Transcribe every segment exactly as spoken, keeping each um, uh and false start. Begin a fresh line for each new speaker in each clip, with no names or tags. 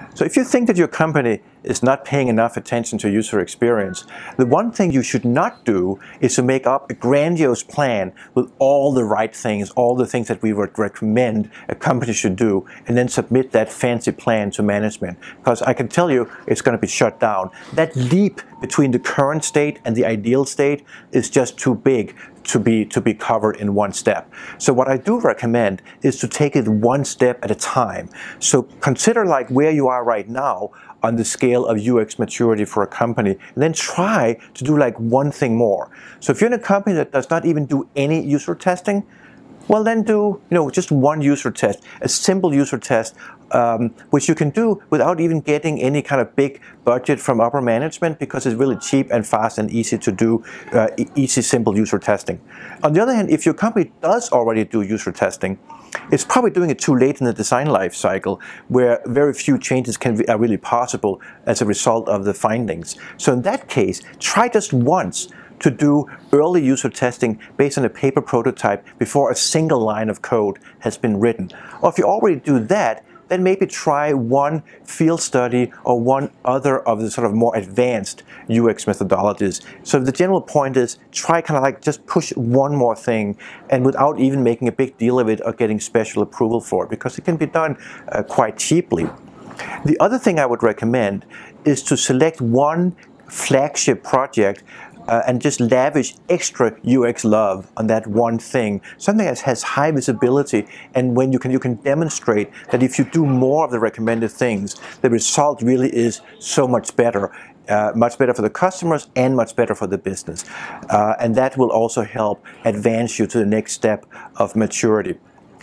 So if you think that your company is not paying enough attention to user experience, the one thing you should not do is to make up a grandiose plan with all the right things, all the things that we would recommend a company should do, and then submit that fancy plan to management. Because I can tell you it's going to be shut down. That leap between the current state and the ideal state is just too big to be to be covered in one step. So what I do recommend is to take it one step at a time. So consider like where you are right now on the scale of U X maturity for a company, and then try to do like one thing more. So if you're in a company that does not even do any user testing, well then do you know just one user test, a simple user test, um, which you can do without even getting any kind of big budget from upper management, because it's really cheap and fast and easy to do uh, easy, simple user testing. On the other hand, if your company does already do user testing, it's probably doing it too late in the design life cycle, where very few changes can be, are really possible as a result of the findings. So in that case, try just once to do early user testing based on a paper prototype before a single line of code has been written. Or if you already do that, then maybe try one field study or one other of the sort of more advanced U X methodologies. So the general point is try kind of like just push one more thing, and without even making a big deal of it or getting special approval for it, because it can be done uh, quite cheaply. The other thing I would recommend is to select one flagship project Uh, and just lavish extra U X love on that one thing, something that has high visibility, and when you can you can demonstrate that if you do more of the recommended things, the result really is so much better, uh, much better for the customers and much better for the business, uh, and that will also help advance you to the next step of maturity.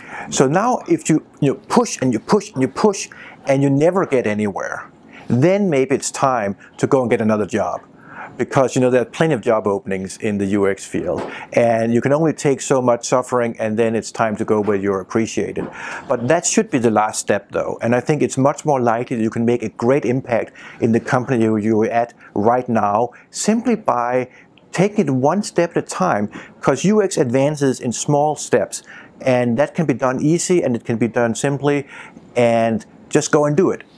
So now, if you you know, push and you push and you push and you never get anywhere, then maybe it's time to go and get another job. Because you know there are plenty of job openings in the U X field, and you can only take so much suffering, and then it's time to go where you're appreciated. But that should be the last step, though, and I think it's much more likely that you can make a great impact in the company you're at right now simply by taking it one step at a time, because U X advances in small steps, and that can be done easy and it can be done simply, and just go and do it.